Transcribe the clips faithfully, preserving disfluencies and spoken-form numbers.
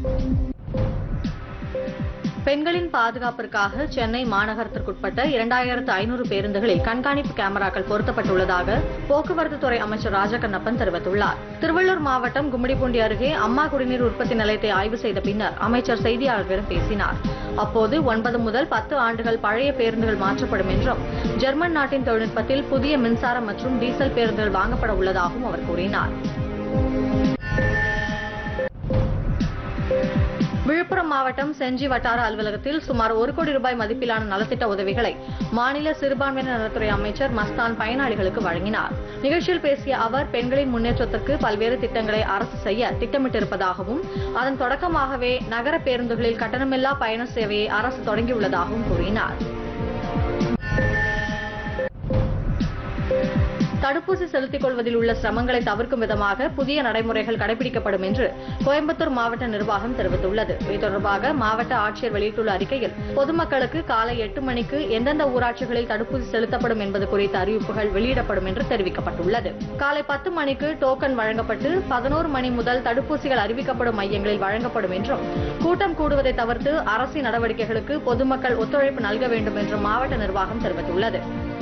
பெண்களின் பாதுகாப்பிற்காக சென்னை மாநகரத்திற்குட்பட்ட இரண்டாயிரத்து ஐநூறு பேருந்துகளில் கண்காணிப்பு கேமராக்கள் பொருத்தப்பட்டுள்ளதாக போக்குவரத்து துறை அமைச்சர் ராஜகண்ணப்பன் தெரிவித்துள்ளார். திருவள்ளூர் மாவட்டம் கும்மிடிப்பூண்டி அருகே அம்மா குடிநீர் உற்பத்தி நிலையத்தை ஆய்வு செய்த பின்னர் அமைச்சர் செய்தியாளர்களிடம் பேசினார். அப்போது ஒன்பது முதல் பத்து ஆண்டுகள் பழைய பேருந்துகள் மாற்றப்படும் என்றும் ஜெர்மன் நாட்டின் தொழில்நுட்பத்தில் புதிய மின்சாரம் மற்றும் டீசல் பேருந்துகள் வாங்கப்பட உள்ளதாகவும் அவர் கூறினார். விழுப்புரம் மாவட்டம் செஞ்சி வட்டார அலுவலகத்தில் சுமார் ஒரு கோடி ரூபாய் மதிப்பிலான நலத்திட்ட உதவிகளை மாநில சிறுபான்மையினர் நலத்துறை அமைச்சர் மஸ்தான் பயனாளிகளுக்கு வழங்கினார். நிகழ்ச்சியில் பேசிய அவர் பெண்களின் முன்னேற்றத்திற்கு பல்வேறு திட்டங்களை அரசு செய்ய திட்டமிட்டிருப்பதாகவும் அதன் தொடக்கமாகவே நகர பேருந்துகளில் கட்டணமில்லா பயண சேவையை அரசு தொடங்கியுள்ளதாகவும் கூறினார். தடுப்பூசி செலுத்திக் கொள்வதில் உள்ள சிரமங்களை தவிர்க்கும் விதமாக புதிய நடைமுறைகள் கடைபிடிக்கப்படும் என்று கோயம்புத்தூர் மாவட்ட நிர்வாகம் தெரிவித்துள்ளது. இது தொடர்பாக மாவட்ட ஆட்சியர் வெளியிட்டுள்ள அறிக்கையில் பொதுமக்களுக்கு காலை எட்டு மணிக்கு எந்தெந்த ஊராட்சிகளில் தடுப்பூசி செலுத்தப்படும் என்பது குறித்த அறிவிப்புகள் வெளியிடப்படும் என்று தெரிவிக்கப்பட்டுள்ளது. காலை பத்து மணிக்கு டோக்கன் வழங்கப்பட்டு பதினோரு மணி முதல் தடுப்பூசிகள் அறிவிக்கப்படும் மையங்களில் வழங்கப்படும் என்றும் கூட்டம் கூடுவதை தவிர்த்து அரசின் நடவடிக்கைகளுக்கு பொதுமக்கள் ஒத்துழைப்பு நல்க வேண்டும் என்றும் மாவட்ட நிர்வாகம் தெரிவித்துள்ளது.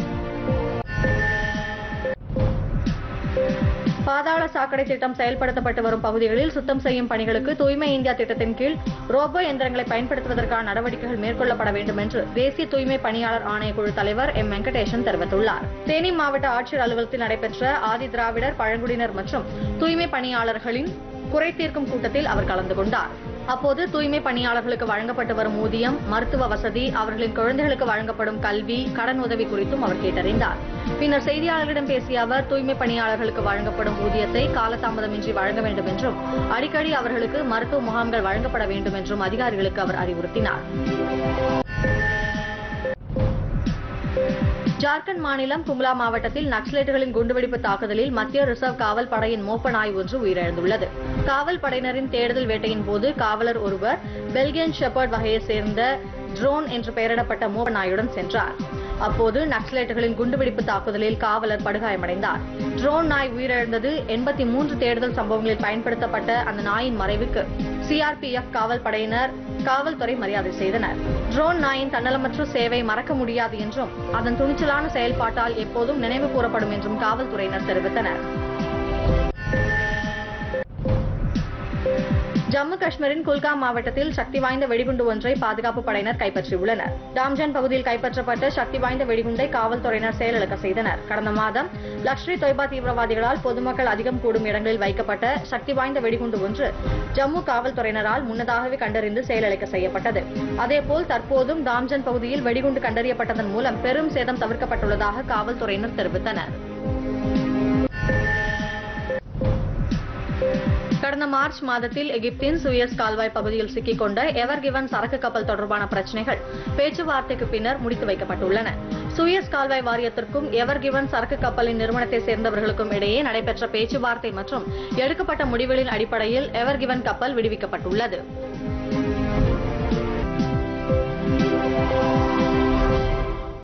பாதாள சாக்கடை திட்டம் செயல்படுத்தப்பட்டு வரும் பகுதிகளில் சுத்தம் செய்யும் பணிகளுக்கு தூய்மை இந்தியா திட்டத்தின் கீழ் ரோபோ எந்திரங்களை பயன்படுத்துவதற்கான நடவடிக்கைகள் மேற்கொள்ளப்பட வேண்டும் என்று தேசிய தூய்மை பணியாளர் ஆணையக்குழு தலைவர் எம் வெங்கடேசன் தெரிவித்துள்ளார். தேனி மாவட்ட ஆட்சியர் அலுவலகத்தில் நடைபெற்ற ஆதி திராவிடர், பழங்குடியினர் மற்றும் தூய்மை பணியாளர்களின் குறை தீர்க்கும் கூட்டத்தில் அவர் கலந்து கொண்டார். அப்போது தூய்மை பணியாளர்களுக்கு வழங்கப்பட்டு வரும் ஊதியம், மருத்துவ வசதி, அவர்களின் குழந்தைகளுக்கு வழங்கப்படும் கல்வி, கடன் உதவி குறித்தும் அவர் கேட்டறிந்தார். பின்னர் செய்தியாளர்களிடம் பேசிய அவர் தூய்மை பணியாளர்களுக்கு வழங்கப்படும் ஊதியத்தை காலதாமதமின்றி வழங்க வேண்டும் என்றும் அடிக்கடி அவர்களுக்கு மருத்துவ முகாம்கள் வழங்கப்பட வேண்டும் என்றும் அதிகாரிகளுக்கு அவர் அறிவுறுத்தினார். ஜார்க்கண்ட் மாநிலம் கும்லா மாவட்டத்தில் நக்சலைட்டுகளின் குண்டுவெடிப்பு தாக்குதலில் மத்திய ரிசர்வ் காவல் படையின் மோப்ப நாய் ஒன்று உயிரிழந்துள்ளது. காவல் படையினரின் தேடுதல் வேட்டையின் போது காவலர் ஒருவர் பெல்கியன் ஷெப்பர்ட் வகையைச் சேர்ந்த ட்ரோன் என்று பெயரிடப்பட்ட மோப்ப நாயுடன் சென்றார். அப்போது நக்சலைட்டுகளின் குண்டுவெடிப்பு தாக்குதலில் காவலர் படுகாயமடைந்தார். ட்ரோன் நாய் உயிரிழந்தது. எண்பத்தி மூன்று தேடுதல் சம்பவங்களில் பயன்படுத்தப்பட்ட அந்த நாயின் மறைவுக்கு சிஆர்பிஎஃப் காவல் படையினர், காவல்துறை மரியாதை செய்தனர். ட்ரோன் நாயின் தன்னலமற்ற சேவை மறக்க முடியாது என்றும் அதன் துணிச்சலான செயல்பாட்டால் எப்போதும் நினைவு கூறப்படும் என்றும் காவல்துறையினர் தெரிவித்தனர். ஜம்மு காஷ்மீரின் குல்காம் மாவட்டத்தில் சக்தி வாய்ந்த வெடிகுண்டு ஒன்றை பாதுகாப்பு படையினர் கைப்பற்றியுள்ளனர். டாம்ஜன் பகுதியில் கைப்பற்றப்பட்ட சக்தி வாய்ந்த வெடிகுண்டை காவல்துறையினர் செயலிழக்க செய்தனர். கடந்த மாதம் லஷ்கர் இ தொய்பா தீவிரவாதிகளால் பொதுமக்கள் அதிகம் கூடும் இடங்களில் வைக்கப்பட்ட சக்தி வாய்ந்த வெடிகுண்டு ஒன்று ஜம்மு காவல்துறையினரால் முன்னதாகவே கண்டறிந்து செயலிழக்க செய்யப்பட்டது. அதேபோல் தற்போதும் டாம்ஜன் பகுதியில் வெடிகுண்டு கண்டறியப்பட்டதன் மூலம் பெரும் சேதம் தவிர்க்கப்பட்டுள்ளதாக காவல்துறையினர் தெரிவித்தனர். கடந்த மார்ச் மாதத்தில் எகிப்தின் சுயஸ் கால்வாய் பகுதியில் சிக்கிக் கொண்ட எவர் கிவன் சரக்கு கப்பல் தொடர்பான பிரச்சினைகள் பேச்சுவார்த்தைக்கு பின்னர் முடித்து வைக்கப்பட்டுள்ளன. சுயஸ் கால்வாய் வாரியத்திற்கும் எவர் கிவன் சரக்கு கப்பலின் நிறுவனத்தை சேர்ந்தவர்களுக்கும் இடையே நடைபெற்ற பேச்சுவார்த்தை மற்றும் எடுக்கப்பட்ட முடிவுகளின் அடிப்படையில் எவர் கிவன் கப்பல் விடுவிக்கப்பட்டுள்ளது.